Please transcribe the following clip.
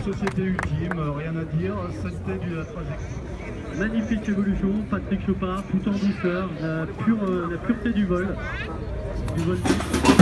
société ultime, rien à dire, c'était du la trajectoire. Magnifique évolution, Patrick Chopard, tout en douceur, la pureté du vol.